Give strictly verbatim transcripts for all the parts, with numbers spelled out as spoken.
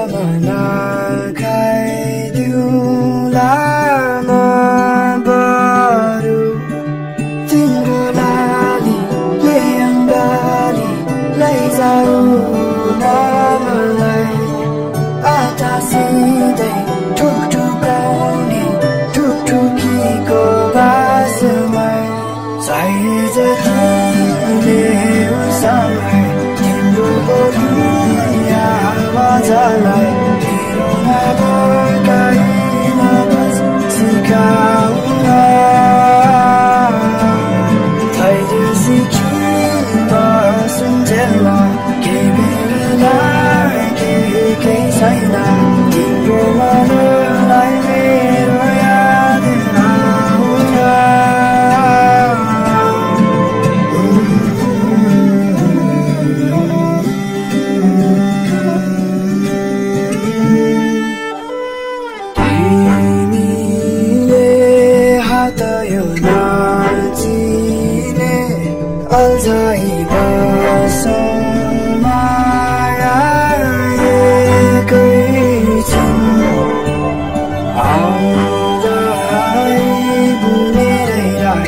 मना खाइदिउँला म बरु तिम्रो लाली लेङ्गाली लैजाऊ न मलाई आटा सिधै ठुकठुकाउने ठुकठुकीको बासमा साइज तिमीले उसँग तिम्रो बोलिया आवाजलाई मेरो नभकाइन बस सिकाउन धैर्य सिकी बसुन्जेला केही बेला केही केही छैन तिम्रो मनलाई मेरो याद आउँछ यो नाचिने अल्झाइ बसौँ माया एकैछिन आउँदै बुनेरै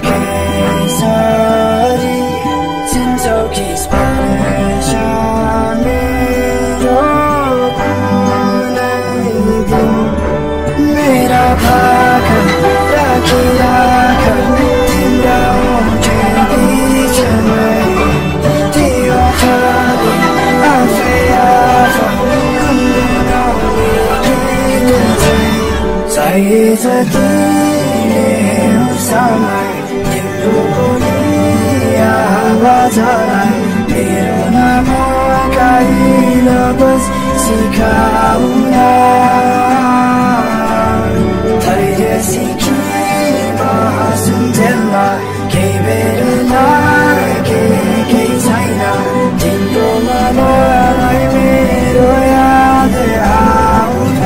राखेसरी चिन्छौ कि स्पर्श मेरो कुनै दिन मेरा भाका राखी राख तिम्रा ओठे बिचमै त्यो थाले आफै आफै गुनगुनाउने गीत चाहिँ साइज तिमीले उसँग तिम्रो बोली आवाजलाई मेरो नभकाइन बस सिकाउन धैर्य सिकी बसुन्जेला केही बेला केही केही छैन तिम्रो मनलाई मेरो याद आउँछ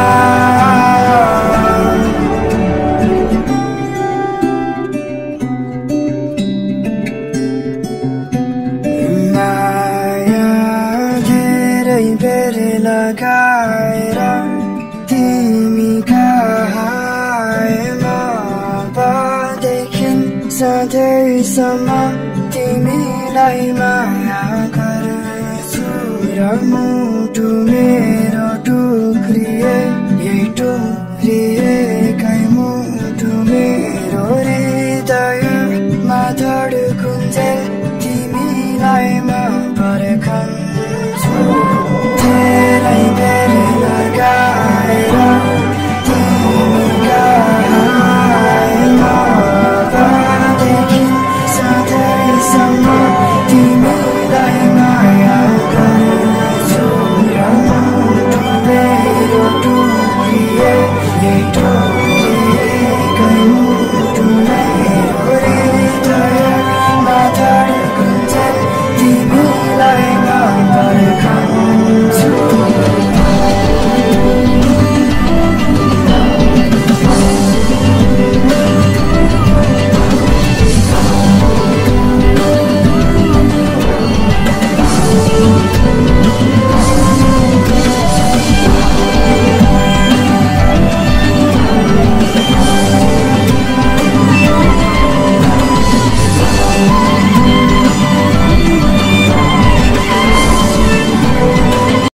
माया धेरै बेर लगाएर तिमी कहाँ सधैँसम्म तिमीलाई माया गर्छु र मुटु मेरो टुक्रिए यही टुक्रिए